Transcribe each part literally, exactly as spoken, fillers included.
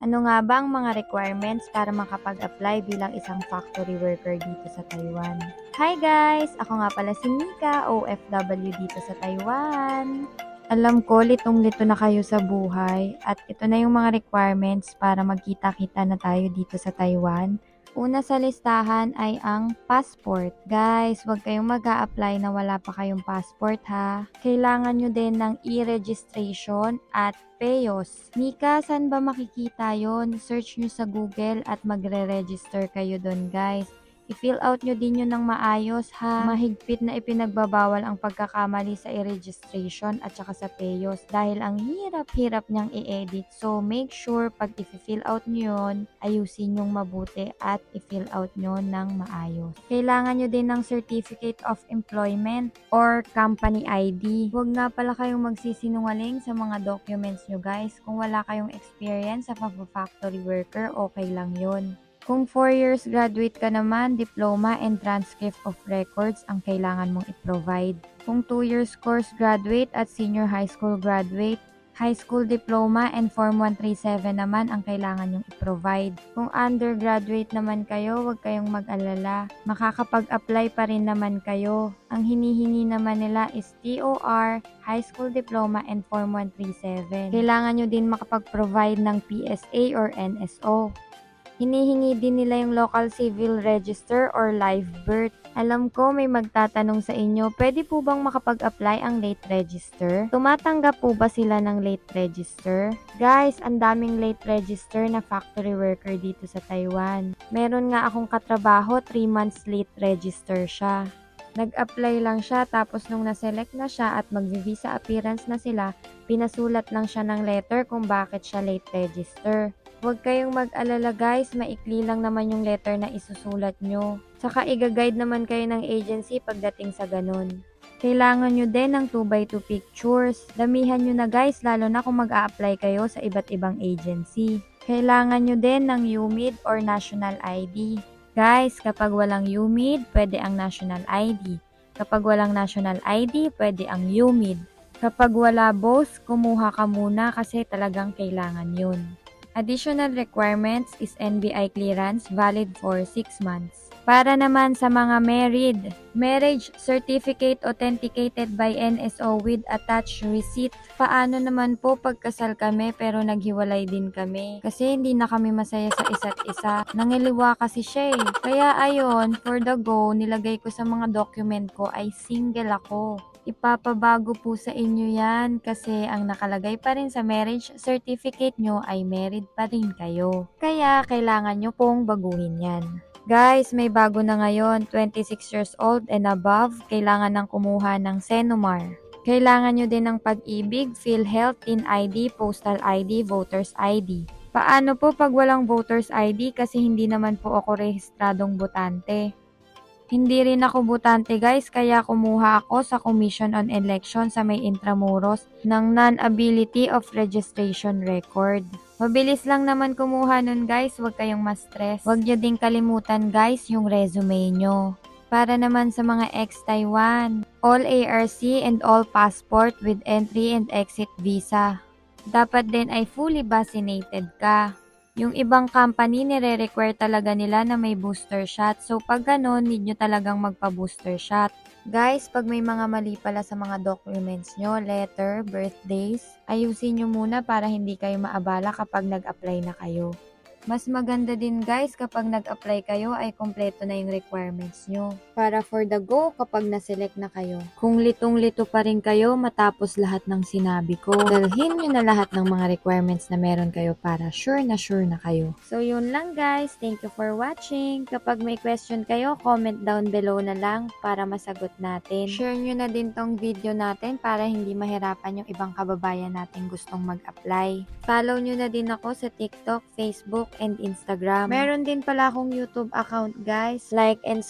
Ano nga ba ang mga requirements para makapag-apply bilang isang factory worker dito sa Taiwan? Hi guys! Ako nga pala si Mika, O F W dito sa Taiwan. Alam ko, litong-lito na kayo sa buhay at ito na yung mga requirements para magkita-kita na tayo dito sa Taiwan. Una sa listahan ay ang passport. Guys, huwag kayong mag-a-apply na wala pa kayong passport ha. Kailangan nyo din ng e-registration at Payos. Mika, saan ba makikita yon? Search nyo sa Google at magre-register kayo doon guys. I-fill out nyo din yun ng maayos ha. Mahigpit na ipinagbabawal ang pagkakamali sa e-registration at saka sa Payos dahil ang hirap-hirap niyang i-edit. So make sure pag i-fill out nyo yun, ayusin yung mabuti at i-fill out nyo ng maayos. Kailangan nyo din ng Certificate of Employment or Company I D. Huwag nga pala kayong magsisinungaling sa mga documents nyo guys. Kung wala kayong experience sa factory worker, okay lang yun. Kung four years graduate ka naman, diploma and transcript of records ang kailangan mong i-provide. Kung two years course graduate at senior high school graduate, high school diploma and Form one thirty-seven naman ang kailangan nyong i-provide. Kung undergraduate naman kayo, huwag kayong mag-alala. Makakapag-apply pa rin naman kayo. Ang hinihingi naman nila is T O R, high school diploma and Form one thirty-seven. Kailangan nyo din makapag-provide ng P S A or N S O. Hinihingi din nila yung local civil register or live birth. Alam ko may magtatanong sa inyo, pwede po bang makapag-apply ang late register? Tumatanggap po ba sila ng late register? Guys, ang daming late register na factory worker dito sa Taiwan. Meron nga akong katrabaho, three months late register siya. Nag-apply lang siya tapos nung na-select na siya at mag-visa appearance na sila, pinasulat lang siya ng letter kung bakit siya late register. Huwag kayong mag-alala guys, maikli lang naman yung letter na isusulat nyo. Saka i-guide naman kayo ng agency pagdating sa ganun. Kailangan nyo din ng two by two pictures. Damihan nyo na guys, lalo na kung mag-a-apply kayo sa iba't ibang agency. Kailangan nyo din ng U M I D or National I D. Guys, kapag walang U M I D, pwede ang National I D. Kapag walang National I D, pwede ang U M I D. Kapag wala both, kumuha ka muna kasi talagang kailangan yun. Additional requirements is N B I clearance valid for six months. Para naman sa mga married, marriage certificate authenticated by N S O with attached receipt. Paano naman po pagkasal kami pero naghiwalay din kami? Kasi hindi na kami masaya sa isa't isa. Nangiliwa kasi siya eh. Kaya ayon, for the go, nilagay ko sa mga document ko ay single ako. Ipapabago po sa inyo yan kasi ang nakalagay pa rin sa marriage certificate nyo ay married pa rin kayo. Kaya kailangan nyo pong baguhin yan. Guys, may bago na ngayon, twenty-six years old and above, kailangan nang kumuha ng Senomar. Kailangan nyo din ng Pag-ibig, PhilHealth, Tin I D, Postal I D, Voters I D. Paano po pag walang Voters I D kasi hindi naman po ako rehistradong botante? Hindi rin ako botante guys, kaya kumuha ako sa Commission on Election sa may Intramuros ng non-ability of registration record. Mabilis lang naman kumuha nun guys, huwag kayong ma-stress. Huwag nyo din kalimutan guys yung resume nyo. Para naman sa mga ex-Taiwan, all A R C and all passport with entry and exit visa. Dapat din ay fully vaccinated ka. Yung ibang company, nire-require talaga nila na may booster shot. So, pag ganun, need nyo talagang magpa-booster shot. Guys, pag may mga mali pala sa mga documents nyo, letter, birthdays, ayusin nyo muna para hindi kayo maabala kapag nag-apply na kayo. Mas maganda din guys kapag nag-apply kayo ay kompleto na yung requirements nyo. Para for the go kapag na-select na kayo. Kung litong-lito pa rin kayo matapos lahat ng sinabi ko, dalhin nyo na lahat ng mga requirements na meron kayo para sure na sure na kayo. So yun lang guys, thank you for watching. Kapag may question kayo, comment down below na lang para masagot natin. Share nyo na din tong video natin para hindi mahirapan yung ibang kababayan natin gustong mag-apply. Follow nyo na din ako sa TikTok, Facebook, and Instagram. Meron din pala akong YouTube account guys. Like and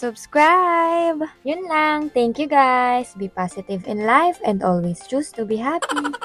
subscribe! Yun lang. Thank you guys. Be positive in life and always choose to be happy.